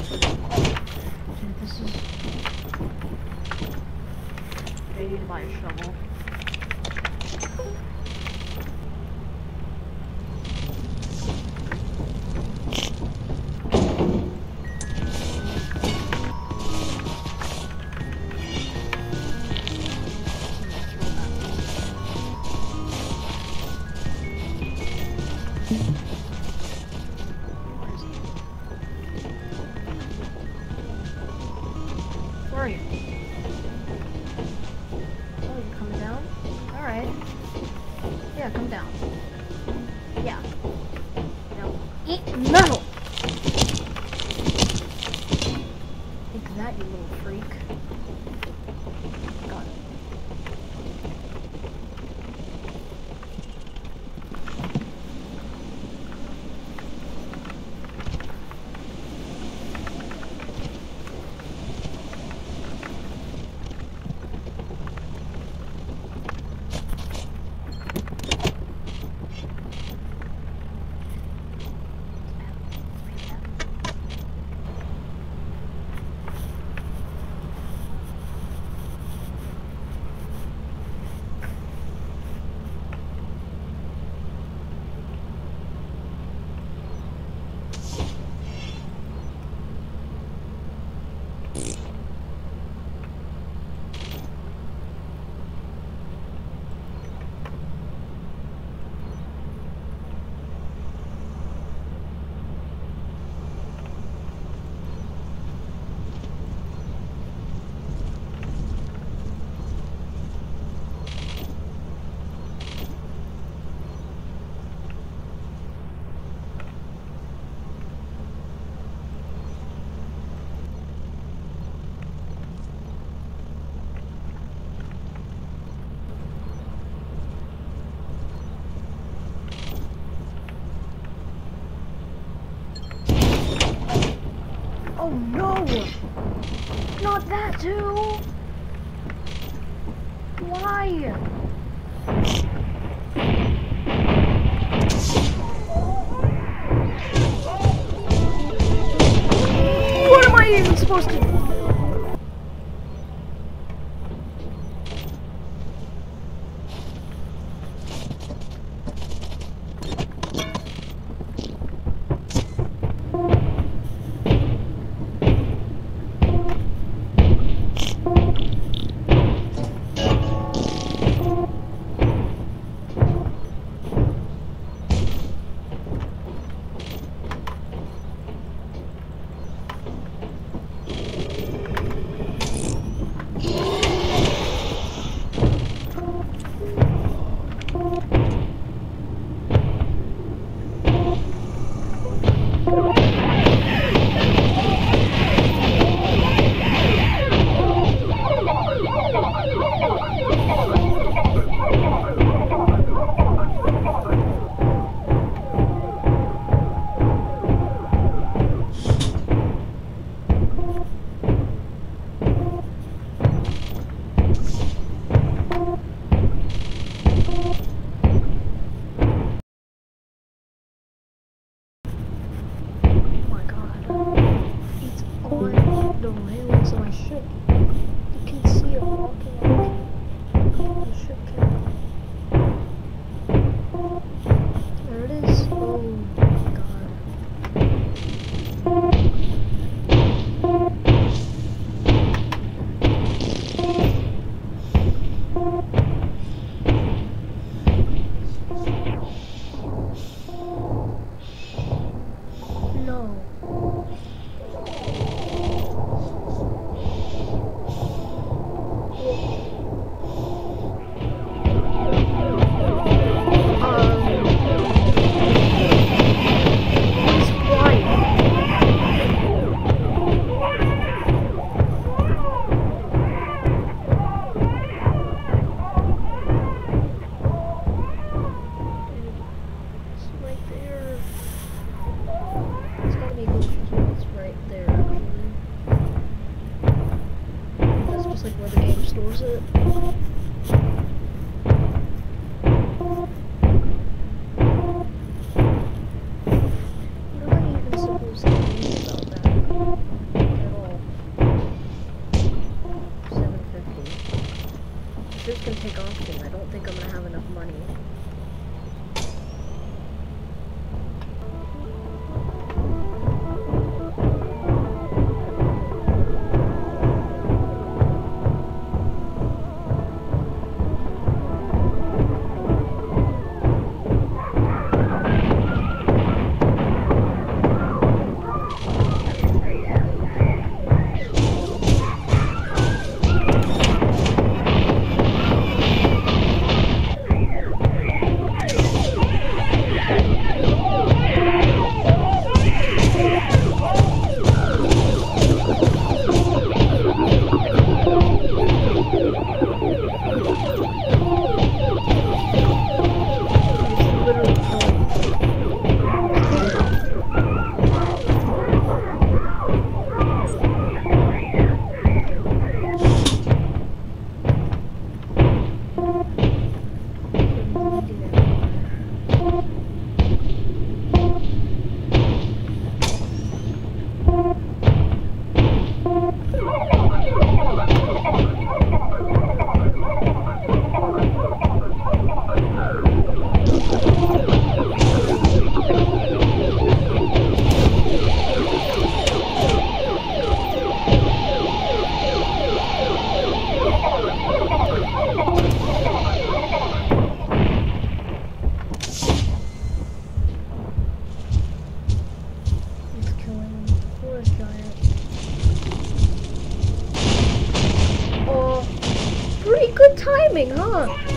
Dude, this is... I need to buy a shovel. Where are you? Oh, you coming down? Alright. Yeah, come down. Yeah. Now, eat metal! Take that, you little freak. Got it. Oh no! Not that too! Why? What am I even supposed to do? The railings of my ship. You can see it walking on the ship cannon. There it is. Oh my god. No. Where the game stores it. What am I even supposed to do about that? Pretty good timing, huh?